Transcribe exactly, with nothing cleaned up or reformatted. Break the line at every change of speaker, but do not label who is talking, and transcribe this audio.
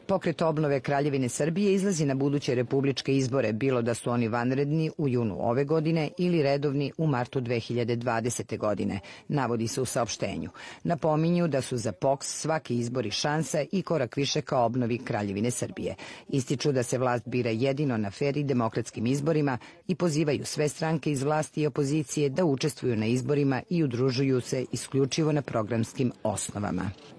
Pokret obnove Kraljevine Srbije izlazi na buduće republičke izbore, bilo da su oni vanredni u junu ove godine ili redovni u martu dve hiljade dvadesete. godine, navodi se u saopštenju. Napominju da su za P O K S svaki izbori šansa i korak više ka obnovi Kraljevine Srbije. Ističu da se vlast bira jedino na fer i demokratskim izborima i pozivaju sve stranke iz vlasti i opozicije da učestvuju na izborima i udružuju se isključivo na programskim osnovama.